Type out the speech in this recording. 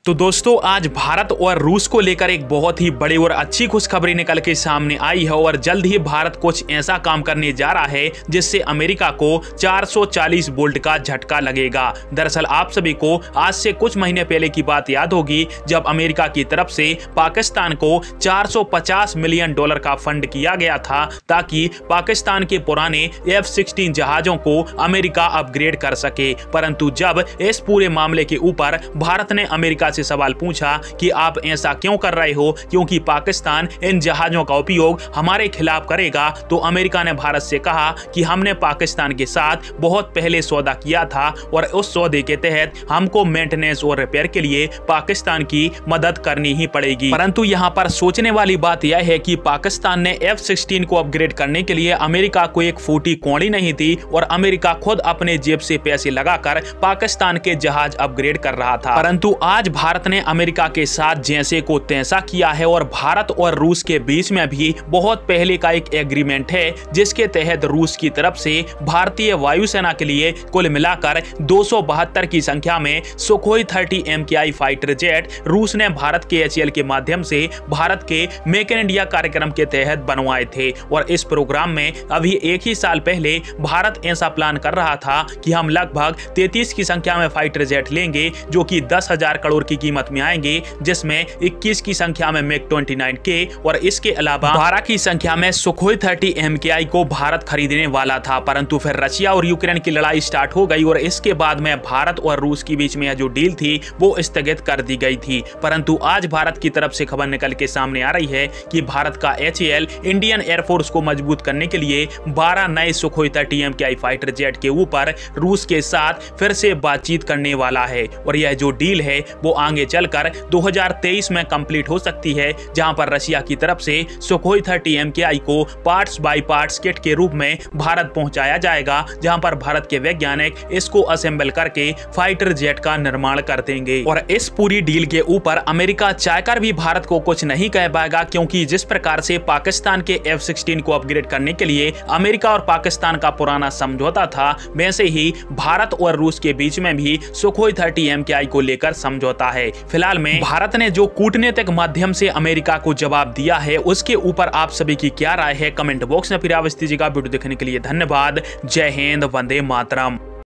तो दोस्तों आज भारत और रूस को लेकर एक बहुत ही बड़ी और अच्छी खुशखबरी निकल के सामने आई है और जल्द ही भारत कुछ ऐसा काम करने जा रहा है जिससे अमेरिका को 440 वोल्ट का झटका लगेगा। दरअसल आप सभी को आज से कुछ महीने पहले की बात याद होगी जब अमेरिका की तरफ से पाकिस्तान को 450 मिलियन डॉलर का फंड किया गया था ताकि पाकिस्तान के पुराने F-16 जहाजों को अमेरिका अपग्रेड कर सके। परंतु जब इस पूरे मामले के ऊपर भारत ने अमेरिका से सवाल पूछा कि आप ऐसा क्यों कर रहे हो, क्योंकि पाकिस्तान इन जहाजों का उपयोग हमारे खिलाफ करेगा, तो अमेरिका ने भारत से कहा कि हमने पाकिस्तान के साथ बहुत पहले सौदा किया था और उस सौदे के तहत हमको मेंटेनेंस और रिपेयर के लिए पाकिस्तान की मदद करनी ही पड़ेगी। परंतु यहाँ पर सोचने वाली बात यह है कि पाकिस्तान ने F-16 को अपग्रेड करने के लिए अमेरिका को एक फूटी कौड़ी नहीं थी और अमेरिका खुद अपने जेब से पैसे लगाकर पाकिस्तान के जहाज अपग्रेड कर रहा था। परंतु आज भारत ने अमेरिका के साथ जैसे को तैसा किया है और भारत और रूस के बीच में भी बहुत पहले का एक एग्रीमेंट है जिसके तहत रूस की तरफ से भारतीय वायुसेना के लिए कुल मिलाकर 272 की संख्या में सुखोई 30 MKI फाइटर जेट रूस ने भारत के HAL के माध्यम से भारत के मेक इन इंडिया कार्यक्रम के तहत बनवाए थे। और इस प्रोग्राम में अभी एक ही साल पहले भारत ऐसा प्लान कर रहा था कि हम लगभग 33 की संख्या में फाइटर जेट लेंगे जो कि 10,000 करोड़ की कीमत में आएंगे, जिसमें 21 की संख्या में मिग 29K और इसके अलावा 12 की संख्या में सुखोई 30 MKI को भारत खरीदने वाला था। परंतु फिर रशिया और यूक्रेन की लड़ाई स्टार्ट हो गई और इसके बाद में भारत और रूस के बीच में जो डील थी वो स्थगित कर दी गई थी। परंतु आज भारत की तरफ से खबर निकल के सामने आ रही है कि भारत का HAL इंडियन एयरफोर्स को मजबूत करने के लिए 12 नए सुखोई 30 MKI फाइटर जेट के ऊपर रूस के साथ फिर से बातचीत करने वाला है। और यह जो डील है वो आगे चलकर 2023 में कंप्लीट हो सकती है, जहां पर रशिया की तरफ से सुखोई 30 MKI को पार्ट्स बाय पार्ट्स किट के रूप में भारत पहुंचाया जाएगा, जहां पर भारत के वैज्ञानिक इसको असेंबल करके फाइटर जेट का निर्माण कर देंगे। और इस पूरी डील के ऊपर अमेरिका चाहकर भी भारत को कुछ नहीं कह पाएगा, क्योंकि जिस प्रकार से पाकिस्तान के F-16 को अपग्रेड करने के लिए अमेरिका और पाकिस्तान का पुराना समझौता था, वैसे ही भारत और रूस के बीच में भी सुखोई 30 MKI को लेकर समझौता है। फिलहाल में भारत ने जो कूटनीतिक माध्यम से अमेरिका को जवाब दिया है उसके ऊपर आप सभी की क्या राय है, कमेंट बॉक्स में फिर अवश्य दीजिएगा। वीडियो देखने के लिए धन्यवाद। जय हिंद, वंदे मातरम।